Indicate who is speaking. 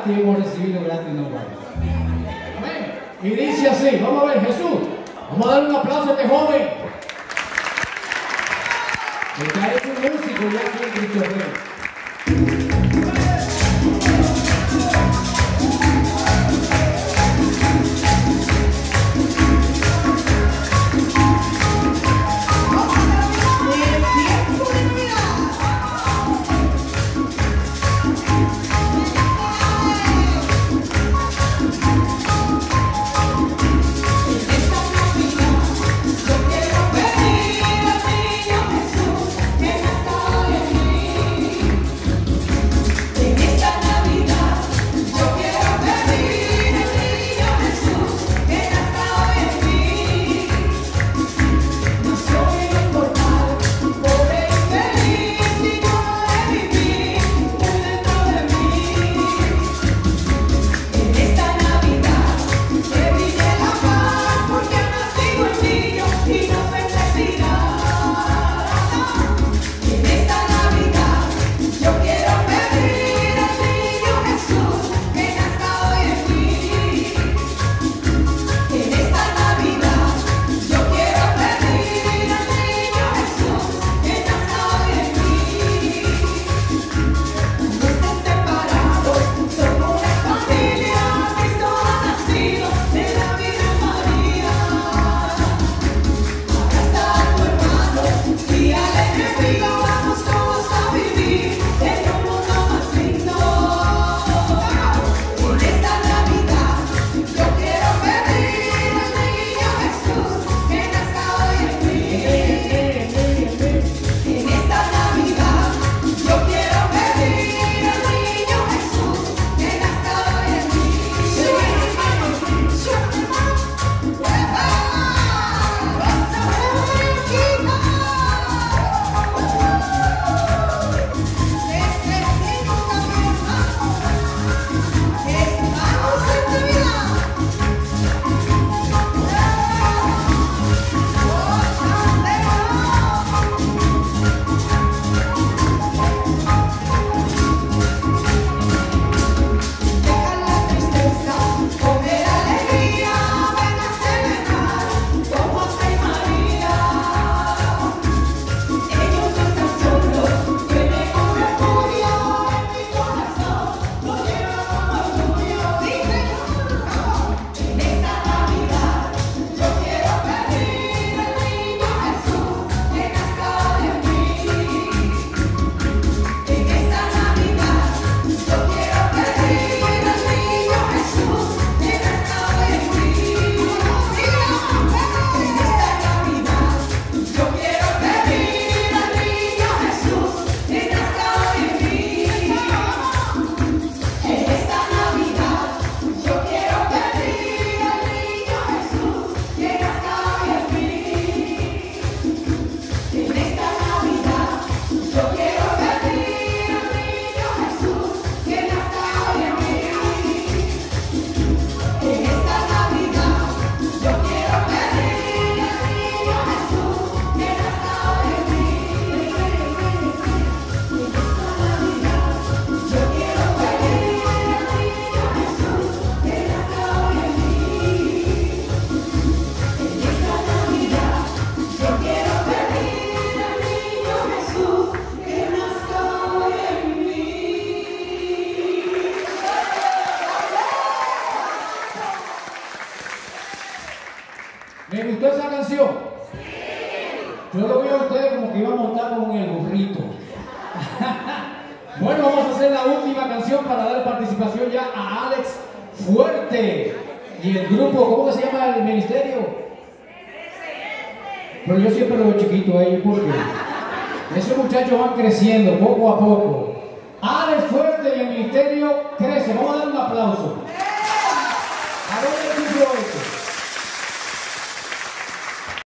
Speaker 1: gratis hemos recibido, gratis no vale. Amén. Y dice así, vamos a ver, Jesús, vamos a darle un aplauso a este joven. Porque ha hecho un músico ya aquí en Cristo Rey. ¿Me gustó esa canción? Sí. Yo lo vi a ustedes como que iba a montar como en el burrito. Bueno, vamos a hacer la última canción para dar participación ya a Alex Fuerte. Y el grupo, ¿cómo se llama el ministerio? Pero yo siempre lo veo chiquito a ellos porque esos muchachos van creciendo poco a poco. Alex Fuerte y el ministerio crece. Vamos a dar un aplauso.